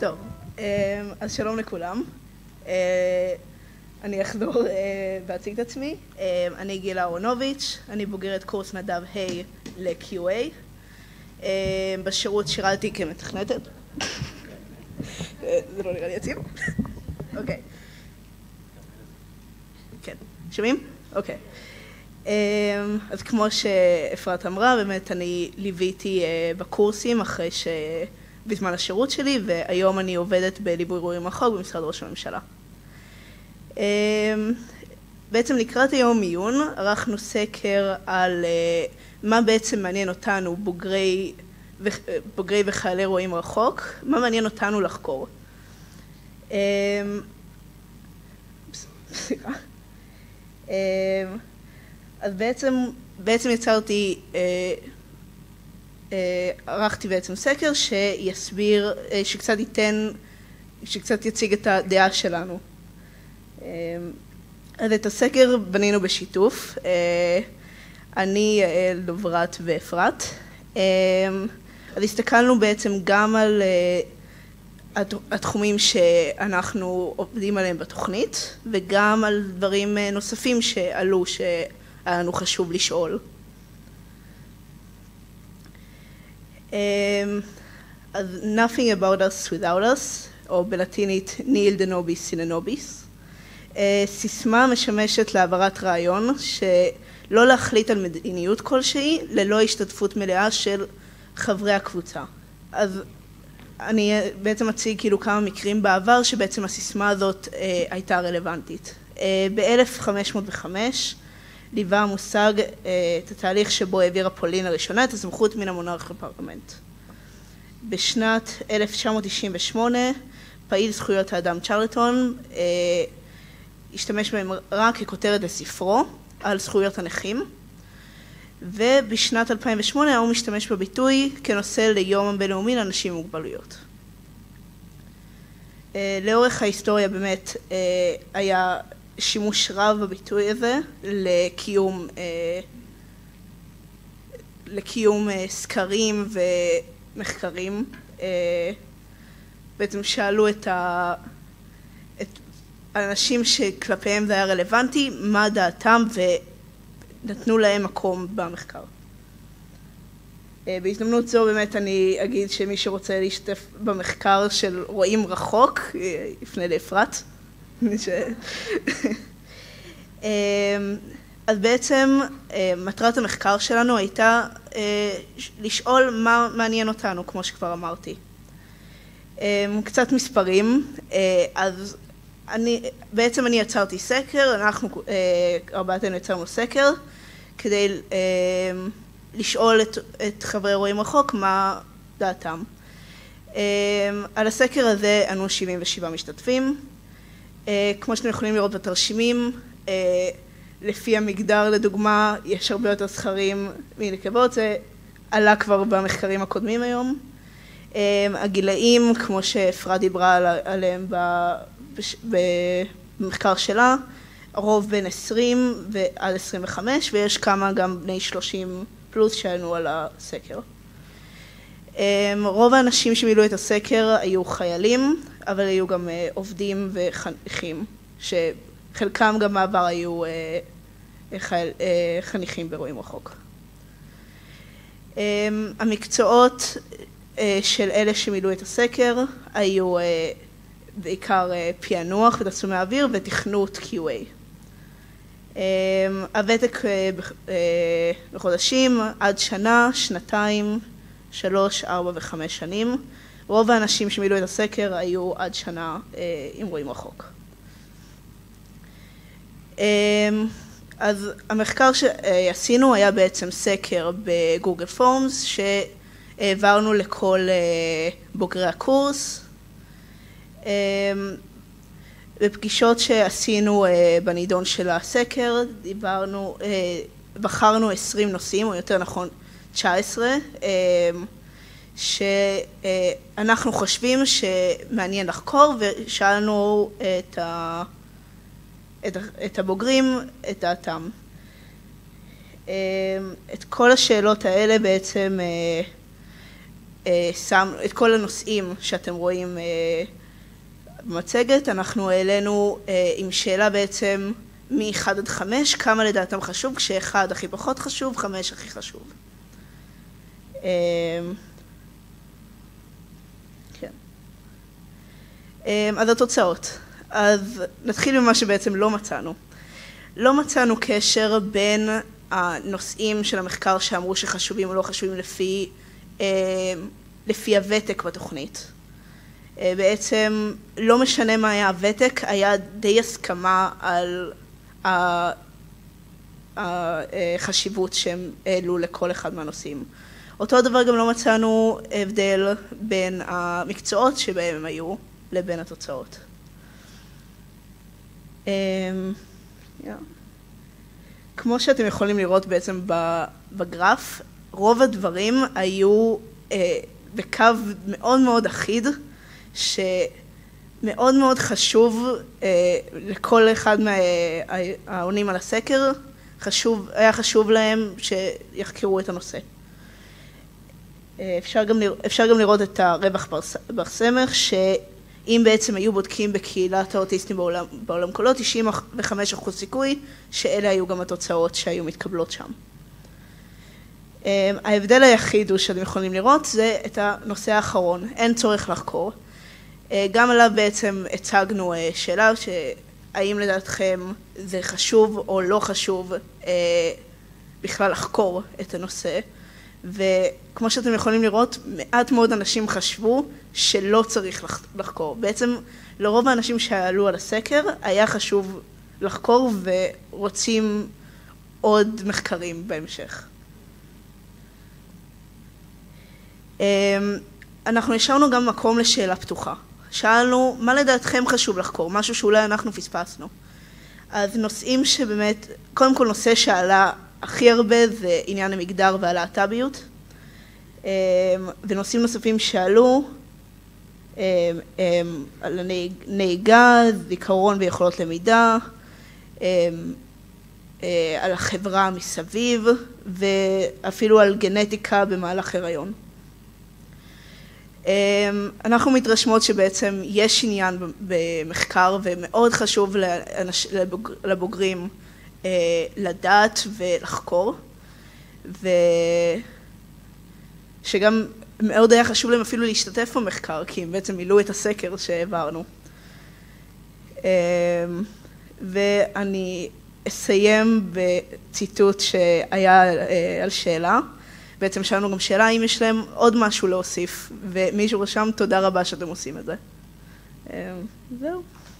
טוב, אז שלום לכולם. אני אחזור ואציג את עצמי. אני גילה אהרונוביץ', אני בוגרת קורס נדב ה' ל-QA. בשירות שירתי כמתכנתת. זה לא נראה לי יציב. אוקיי. כן, שומעים? אוקיי. אז כמו שאפרת אמרה, באמת אני ליוויתי בקורסים אחרי בזמן השירות שלי, והיום אני עובדת בליווי אירועים מרחוק במשרד ראש הממשלה. בעצם לקראת היום עיון ערכנו סקר על מה בעצם מעניין אותנו, בוגרי וחיילי אירועים רחוק, מה מעניין אותנו לחקור. סליחה. אז בעצם יצרתי, ערכתי בעצם סקר שיסביר, שקצת יציג את הדעה שלנו. אז את הסקר בנינו בשיתוף, אני, דוברת ואפרת. אז הסתכלנו בעצם גם על התחומים שאנחנו עובדים עליהם בתוכנית, וגם על דברים נוספים שעלו שהיה לנו חשוב לשאול. אז Nothing about us without us, או בלטינית Nihil de nobis sine nobis. סיסמה משמשת להעברת רעיון שלא להחליט על מדיניות כלשהי ללא השתתפות מלאה של חברי הקבוצה. אז אני בעצם אציג כאילו כמה מקרים בעבר שבעצם הסיסמה הזאת הייתה רלוונטית. ב-1505 ליווה המושג את התהליך שבו העבירה פולין הראשונה את הסמכות מן המונרך לפרלמנט. בשנת 1998 פעיל זכויות האדם צ'רלטון השתמש בהם רק ככותרת לספרו על זכויות הנכים, ובשנת 2008 הוא משתמש בביטוי כנושא ליום הבינלאומי לאנשים עם מוגבלויות. לאורך ההיסטוריה באמת היה שימוש רב בביטוי הזה לקיום סקרים ומחקרים. בעצם שאלו את האנשים שכלפיהם זה היה רלוונטי, מה דעתם, ונתנו להם מקום במחקר. בהזדמנות זו באמת אני אגיד שמי שרוצה להשתתף במחקר של רואים רחוק, יפנה לאפרת. אז בעצם מטרת המחקר שלנו הייתה לשאול מה מעניין אותנו, כמו שכבר אמרתי. קצת מספרים, אז בעצם אני יצרתי סקר, אנחנו ארבעתנו יצרנו סקר, כדי לשאול את חברי אירועים רחוק מה דעתם. על הסקר הזה ענו 77 משתתפים. כמו שאתם יכולים לראות בתרשימים, לפי המגדר לדוגמה יש הרבה יותר זכרים מנקבות, זה עלה כבר במחקרים הקודמים היום. הגילאים, כמו שאפרת דיברה עליהם במחקר שלה, הרוב בין 20 ועד 25, ויש כמה גם בני 30 פלוס שענו על הסקר. רוב האנשים שמילאו את הסקר היו חיילים, אבל היו גם עובדים וחניכים, שחלקם גם בעבר היו חניכים באירועים רחוק. המקצועות של אלה שמילאו את הסקר היו בעיקר פענוח ותצלומי אוויר ותכנות QA. הוותק בחודשים עד שנה, שנתיים, 3, 4 ו5 שנים. רוב האנשים שמילאו את הסקר היו עד שנה עם רואים רחוק. אז המחקר שעשינו היה בעצם סקר בגוגל פורמס שהעברנו לכל בוגרי הקורס. בפגישות שעשינו בנידון של הסקר בחרנו 20 נושאים, או יותר נכון 19, שאנחנו חושבים שמעניין לחקור, ושאלנו את הבוגרים את דעתם. את כל השאלות האלה בעצם את כל הנושאים שאתם רואים במצגת, אנחנו העלינו עם שאלה בעצם מ-1 עד 5, כמה לדעתם חשוב, כש-1 הכי פחות חשוב, 5 הכי חשוב. כן. אז התוצאות. אז נתחיל ממה שבעצם לא מצאנו. לא מצאנו קשר בין הנושאים של המחקר שאמרו שחשובים או לא חשובים לפי הוותק בתוכנית. בעצם לא משנה מה היה הוותק, היה די הסכמה על החשיבות שהם העלו לכל אחד מהנושאים. אותו דבר גם לא מצאנו הבדל בין המקצועות שבהם הם היו לבין התוצאות. כמו שאתם יכולים לראות בעצם בגרף, רוב הדברים היו בקו מאוד מאוד אחיד, שמאוד מאוד חשוב לכל אחד מהעונים על הסקר, היה חשוב להם שיחקרו את הנושא. אפשר גם לראות את הרווח בר סמך, שאם בעצם היו בודקים בקהילת האוטיסטים בעולם כולו, 95% סיכוי שאלה היו גם התוצאות שהיו מתקבלות שם. ההבדל היחיד הוא שאתם יכולים לראות זה את הנושא האחרון, אין צורך לחקור. גם עליו בעצם הצגנו שאלה שהאם לדעתכם זה חשוב או לא חשוב בכלל לחקור את הנושא. וכמו שאתם יכולים לראות, מעט מאוד אנשים חשבו שלא צריך לחקור. בעצם לרוב האנשים שעלו על הסקר היה חשוב לחקור ורוצים עוד מחקרים בהמשך. אנחנו השארנו גם מקום לשאלה פתוחה. שאלנו, מה לדעתכם חשוב לחקור? משהו שאולי אנחנו פספסנו. אז נושאים שבאמת, קודם כל נושא שעלה הכי הרבה זה עניין המגדר והלהט"ביות. ונושאים נוספים שעלו, על נהיגה, זיכרון ויכולות למידה, על החברה מסביב, ואפילו על גנטיקה במהלך הריון. אנחנו מתרשמות שבעצם יש עניין במחקר ומאוד חשוב לבוגרים לדעת ולחקור, ושגם מאוד היה חשוב להם אפילו להשתתף במחקר, כי הם בעצם מילאו את הסקר שהעברנו. ואני אסיים בציטוט שהיה על שאלה. בעצם שאלנו גם שאלה אם יש להם עוד משהו להוסיף, ומישהו רשם תודה רבה שאתם עושים את זה. זהו.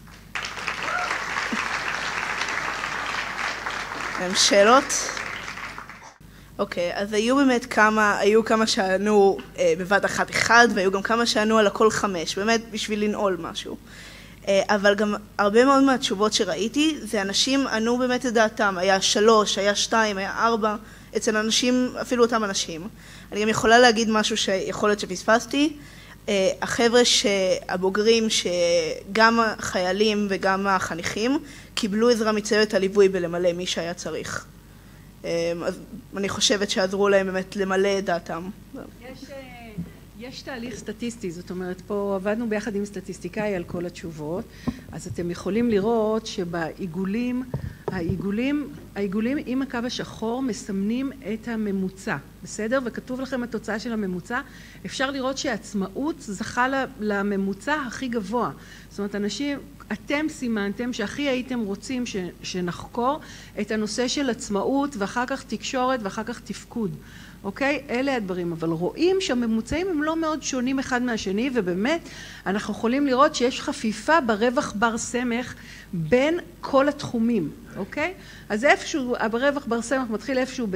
שאלות? אוקיי, אז היו כמה שענו בבת אחת אחד, והיו גם כמה שענו על הכל 5, באמת בשביל לנעול משהו. אבל גם הרבה מאוד מהתשובות שראיתי, זה אנשים ענו באמת את דעתם, היה 3, היה 2, היה 4, אצל אנשים, אפילו אותם אנשים. אני גם יכולה להגיד משהו שיכול להיות שפספסתי, החבר'ה הבוגרים, שגם החיילים וגם החניכים, קיבלו עזרה מצוות הליווי בלמלא מי שהיה צריך. אז אני חושבת שעזרו להם באמת למלא את דעתם. יש תהליך סטטיסטי, זאת אומרת, פה עבדנו ביחד עם סטטיסטיקאי על כל התשובות, אז אתם יכולים לראות שבעיגולים, העיגולים עם הקו השחור מסמנים את הממוצע, בסדר? וכתוב לכם התוצאה של הממוצע, אפשר לראות שהעצמאות זכה לממוצע הכי גבוה. זאת אומרת, אנשים, אתם סימנתם שהכי הייתם רוצים שנחקור את הנושא של עצמאות, ואחר כך תקשורת, ואחר כך תפקוד. אוקיי? אלה הדברים, אבל רואים שהממוצעים הם לא מאוד שונים אחד מהשני, ובאמת אנחנו יכולים לראות שיש חפיפה ברווח בר סמך בין כל התחומים, אוקיי? אז איפשהו, הרווח בר סמך מתחיל איפשהו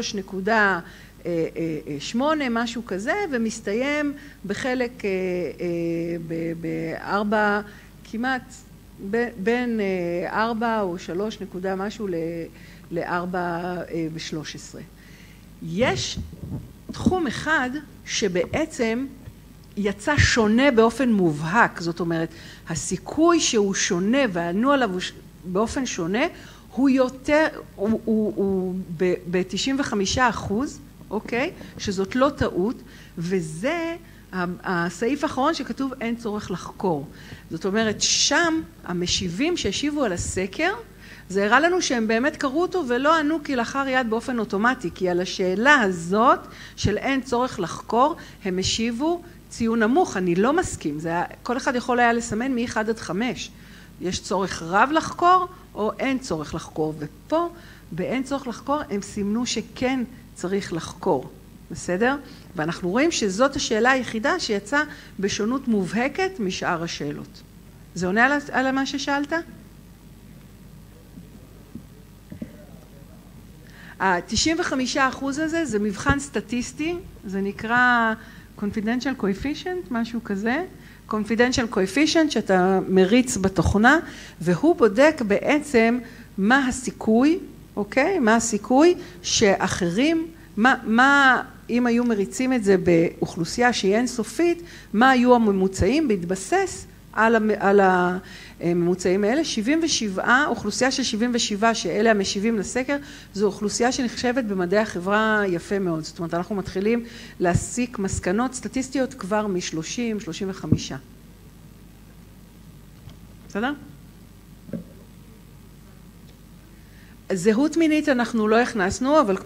ב3.8, משהו כזה, ומסתיים בחלק ב4, כמעט בין 4 או 3 נקודה משהו ל4 ב13. יש תחום אחד שבעצם יצא שונה באופן מובהק, זאת אומרת, הסיכוי שהוא שונה וענו עליו באופן שונה, הוא יותר, הוא ב-95%, אוקיי? שזאת לא טעות, וזה הסעיף האחרון שכתוב אין צורך לחקור. זאת אומרת, שם המשיבים שהשיבו על הסקר, זה הראה לנו שהם באמת קראו אותו ולא ענו כלאחר יד באופן אוטומטי, כי על השאלה הזאת של אין צורך לחקור, הם השיבו ציון נמוך. אני לא מסכים, כל אחד יכול היה לסמן מ-1 עד 5. יש צורך רב לחקור או אין צורך לחקור, ופה באין צורך לחקור הם סימנו שכן צריך לחקור, בסדר? ואנחנו רואים שזאת השאלה היחידה שיצאה בשונות מובהקת משאר השאלות. זה עונה על מה ששאלת? ה-95% הזה זה מבחן סטטיסטי, זה נקרא confidential coefficient, משהו כזה. confidential coefficient שאתה מריץ בתוכנה, והוא בודק בעצם מה הסיכוי, אוקיי? מה הסיכוי שאחרים, אם היו מריצים את זה באוכלוסייה שהיא אינסופית, מה היו הממוצעים בהתבסס על הממוצעים האלה. 77, אוכלוסייה של 77 שאלה המשיבים לסקר, זו אוכלוסייה שנחשבת במדעי החברה יפה מאוד. זאת אומרת, אנחנו מתחילים להסיק מסקנות סטטיסטיות כבר מ-30, 35. בסדר? זהות מינית אנחנו לא הכנסנו, אבל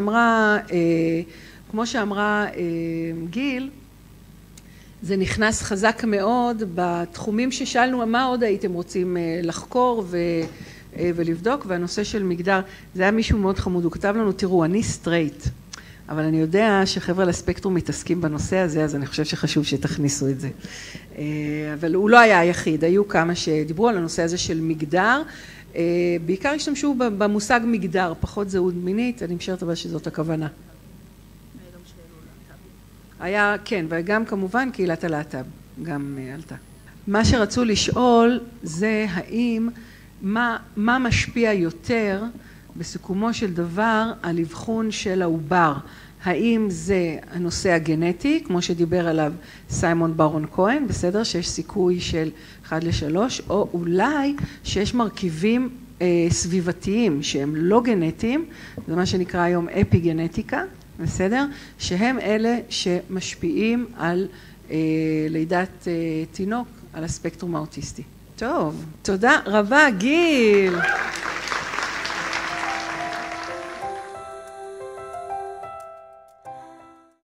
כמו שאמרה גיל, זה נכנס חזק מאוד בתחומים ששאלנו מה עוד הייתם רוצים לחקור ולבדוק, והנושא של מגדר, זה היה מישהו מאוד חמוד, הוא כתב לנו, תראו, אני סטרייט, אבל אני יודע שחבר'ה לספקטרום מתעסקים בנושא הזה, אז אני חושב שחשוב שתכניסו את זה. אבל הוא לא היה היחיד, היו כמה שדיברו על הנושא הזה של מגדר, בעיקר השתמשו במושג מגדר, פחות זהות מינית, אני משערת אבל שזאת הכוונה. היה, כן, וגם כמובן קהילת הלהט"ב גם עלתה. מה שרצו לשאול זה האם, מה משפיע יותר בסיכומו של דבר על אבחון של העובר. האם זה הנושא הגנטי, כמו שדיבר עליו סיימון ברון כהן, בסדר, שיש סיכוי של 1-3, או אולי שיש מרכיבים סביבתיים שהם לא גנטיים, זה מה שנקרא היום אפיגנטיקה, בסדר? שהם אלה שמשפיעים על לידת תינוק, על הספקטרום האוטיסטי. טוב, תודה רבה גיל.